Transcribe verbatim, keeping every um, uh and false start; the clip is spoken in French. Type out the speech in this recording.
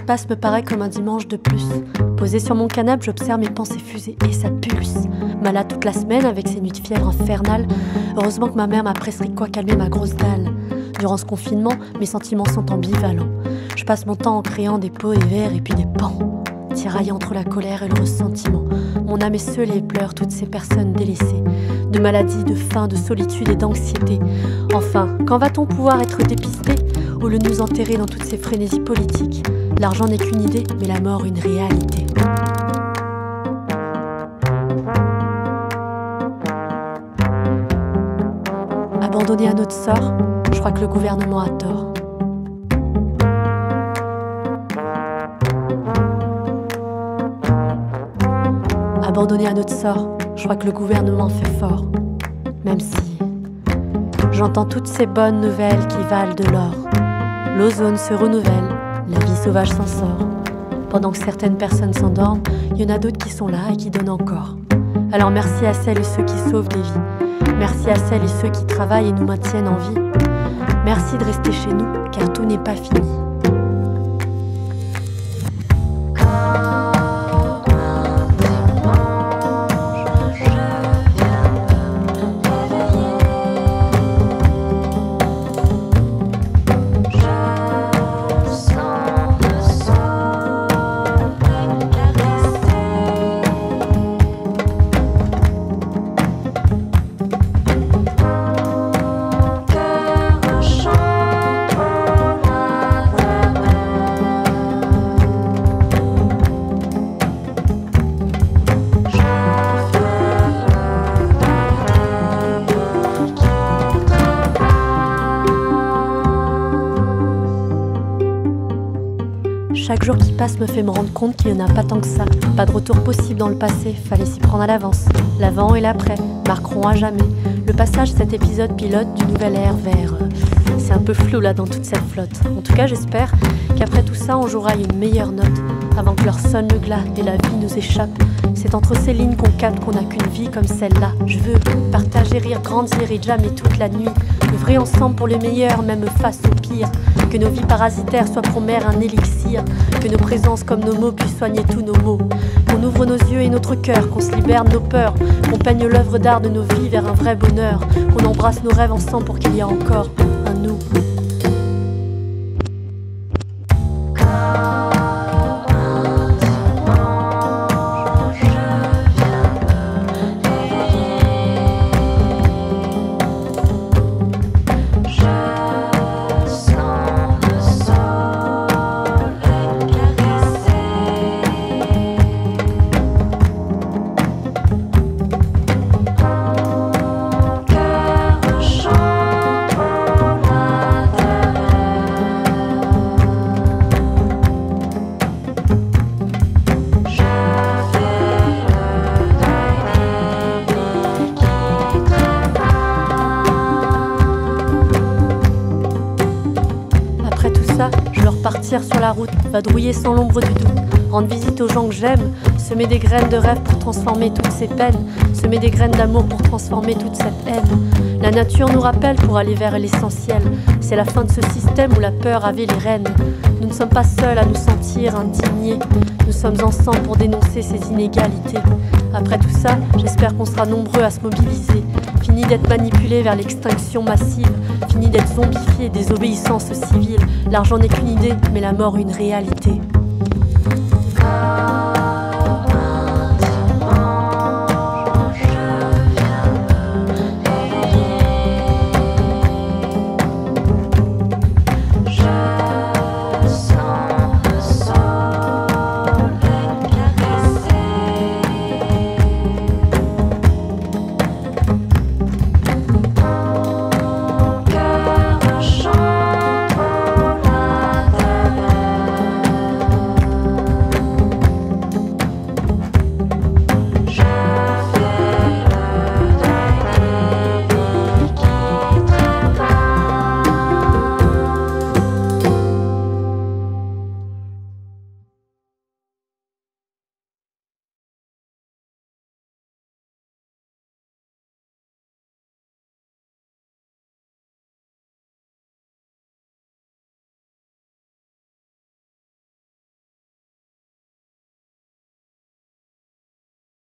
passe me paraît comme un dimanche de plus. Posé sur mon canapé, j'observe mes pensées fusées et ça pulse. Malade toute la semaine avec ces nuits de fièvre infernale. Heureusement que ma mère m'a prescrit quoi calmer ma grosse dalle. Durant ce confinement, mes sentiments sont ambivalents. Je passe mon temps en créant des pots et verres et puis des pans. Tiraillant entre la colère et le ressentiment. Mon âme est seule et pleure toutes ces personnes délaissées. De maladie, de faim, de solitude et d'anxiété. Enfin, quand va-t-on pouvoir être dépisté au lieu de nous enterrer dans toutes ces frénésies politiques? L'argent n'est qu'une idée, mais la mort une réalité. Abandonné à notre sort, je crois que le gouvernement a tort. Abandonné à notre sort, je crois que le gouvernement fait fort. Même si j'entends toutes ces bonnes nouvelles qui valent de l'or. L'ozone se renouvelle, la vie sauvage s'en sort. Pendant que certaines personnes s'endorment, il y en a d'autres qui sont là et qui donnent encore. Alors merci à celles et ceux qui sauvent des vies. Merci à celles et ceux qui travaillent et nous maintiennent en vie. Merci de rester chez nous, car tout n'est pas fini. Chaque jour qui passe me fait me rendre compte qu'il n'y en a pas tant que ça. Pas de retour possible dans le passé, fallait s'y prendre à l'avance. L'avant et l'après marqueront à jamais le passage de cet épisode pilote du nouvel ère vers... Euh, c'est un peu flou là dans toute cette flotte. En tout cas j'espère qu'après tout ça on jouera une meilleure note. Avant que l'heure sonne le glas et la vie nous échappe. C'est entre ces lignes qu'on capte qu'on n'a qu'une vie comme celle-là. Je veux partager, rire, grandir et jammer toute la nuit. Œuvrer ensemble pour le meilleur, même face au pire. Que nos vies parasitaires soient pour mère un élixir. Que nos présences comme nos mots puissent soigner tous nos maux. Qu'on ouvre nos yeux et notre cœur, qu'on se libère de nos peurs. Qu'on peigne l'œuvre d'art de nos vies vers un vrai bonheur. Qu'on embrasse nos rêves ensemble pour qu'il y ait encore un nous. Je veux repartir sur la route, vadrouiller sans l'ombre du doute, rendre visite aux gens que j'aime, semer des graines de rêve pour transformer toutes ces peines, semer des graines d'amour pour transformer toute cette haine. La nature nous rappelle pour aller vers l'essentiel, c'est la fin de ce système où la peur avait les rênes. Nous ne sommes pas seuls à nous sentir indignés, nous sommes ensemble pour dénoncer ces inégalités. Après tout ça, j'espère qu'on sera nombreux à se mobiliser. Fini d'être manipulés vers l'extinction massive, fini d'être zombifiés, désobéissance civile. L'argent n'est qu'une idée, mais la mort une réalité.